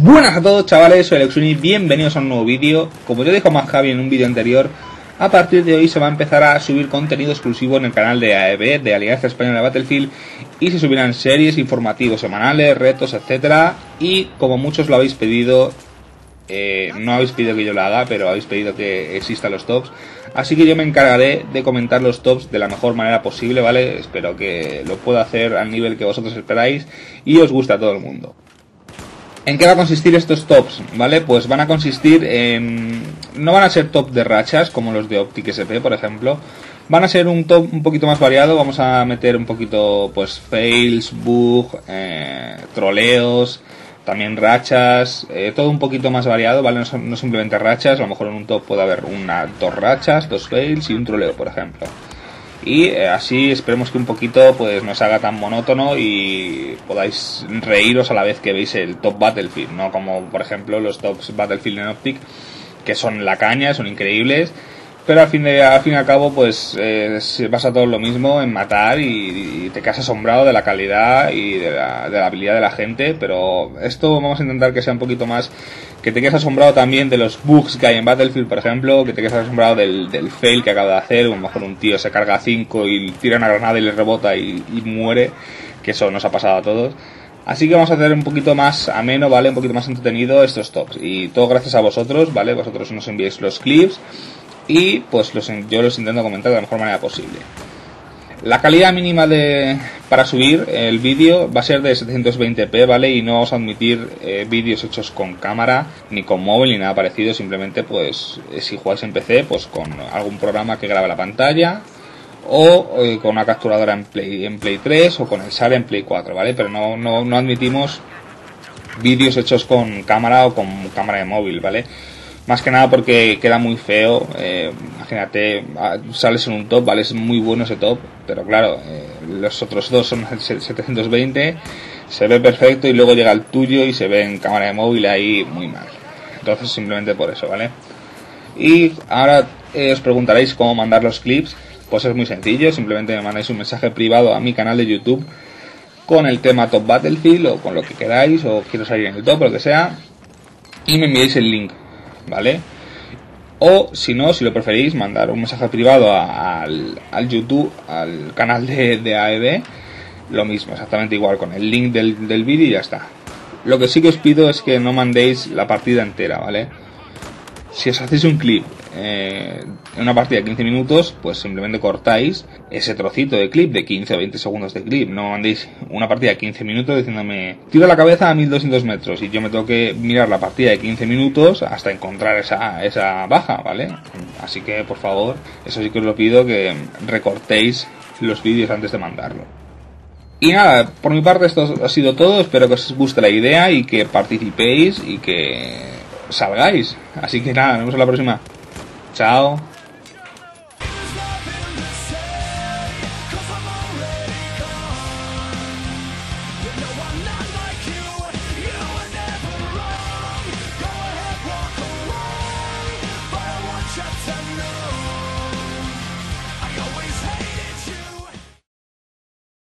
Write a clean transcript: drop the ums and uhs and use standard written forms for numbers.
Buenas a todos, chavales, soy Alexuni, bienvenidos a un nuevo vídeo. Como ya dijo más Javi en un vídeo anterior, a partir de hoy se va a empezar a subir contenido exclusivo en el canal de AEB, de Alianza Española de Battlefield, y se subirán series, informativos semanales, retos, etcétera. Y como muchos lo habéis pedido, no habéis pedido que yo lo haga, pero habéis pedido que existan los tops. Así que yo me encargaré de comentar los tops de la mejor manera posible, ¿vale? Espero que lo pueda hacer al nivel que vosotros esperáis y os guste a todo el mundo. ¿En qué va a consistir estos tops? ¿Vale? Pues van a consistir en... No van a ser top de rachas, como los de Optic SP, por ejemplo. Van a ser un top un poquito más variado. Vamos a meter un poquito, pues, fails, bug, troleos, también rachas, todo un poquito más variado, ¿vale? No simplemente rachas, a lo mejor en un top puede haber dos rachas, dos fails y un troleo, por ejemplo. Y así esperemos que un poquito pues no se haga tan monótono y podáis reíros a la vez que veis el top Battlefield, no como por ejemplo los tops Battlefield en Optic, que son la caña, son increíbles, pero al fin y al cabo pues se basa todo lo mismo en matar y te quedas asombrado de la calidad y de la habilidad de la gente. Pero esto vamos a intentar que sea un poquito más, que te quedes asombrado también de los bugs que hay en Battlefield, por ejemplo, que te quedes asombrado del fail que acaba de hacer. A lo mejor un tío se carga a 5 y tira una granada y le rebota y muere, que eso nos ha pasado a todos. Así que vamos a hacer un poquito más ameno, ¿vale? Un poquito más entretenido estos tops. Y todo gracias a vosotros, ¿vale? Vosotros nos enviáis los clips y pues yo los intento comentar de la mejor manera posible. La calidad mínima para subir el vídeo va a ser de 720p, ¿vale? Y no vamos a admitir vídeos hechos con cámara, ni con móvil, ni nada parecido. Simplemente, pues, si jugáis en PC, pues con algún programa que grabe la pantalla, o con una capturadora en Play 3, o con el SAR en Play 4, ¿vale? Pero no admitimos vídeos hechos con cámara o con cámara de móvil, ¿vale? Más que nada porque queda muy feo. Imagínate, sales en un top, vale, es muy bueno ese top, pero claro, los otros dos son 720, se ve perfecto, y luego llega el tuyo y se ve en cámara de móvil ahí muy mal. Entonces simplemente por eso, ¿vale? Y ahora os preguntaréis cómo mandar los clips. Pues es muy sencillo, simplemente me mandáis un mensaje privado a mi canal de YouTube con el tema Top Battlefield o con lo que queráis, o quiero salir en el top o lo que sea, y me enviáis el link, ¿vale? O si no, si lo preferís, mandar un mensaje privado al YouTube, al canal de AEB, lo mismo, exactamente igual, con el link del vídeo y ya está. Lo que sí que os pido es que no mandéis la partida entera, ¿vale? Si os hacéis un clip en una partida de 15 minutos, pues simplemente cortáis ese trocito de clip de 15 o 20 segundos de clip. No mandéis una partida de 15 minutos diciéndome tiro la cabeza a 1200 metros y yo me tengo que mirar la partida de 15 minutos hasta encontrar esa baja, ¿vale? Así que por favor, eso sí que os lo pido, que recortéis los vídeos antes de mandarlo. Y nada, por mi parte esto ha sido todo. Espero que os guste la idea y que participéis y que salgáis. Así que nada, nos vemos en la próxima. Chao. I'm not